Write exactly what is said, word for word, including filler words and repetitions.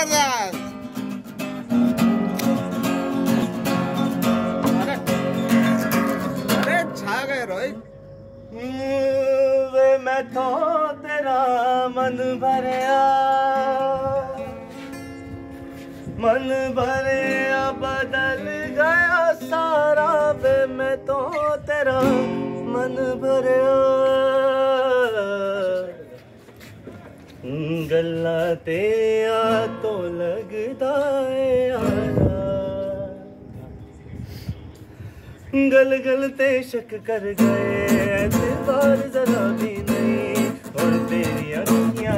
जबरदस्त। अरे अरे छा गए रोहित। वे मैं तो तेरा मन भरिया मन भरिया बदल गया सारा वे मैं तो तेरा मन भरिया गल्ला ते आ तो लगदा है यारा गल गल ते शक कर गए एतबार जरा भी नहीं और तेरी अखियां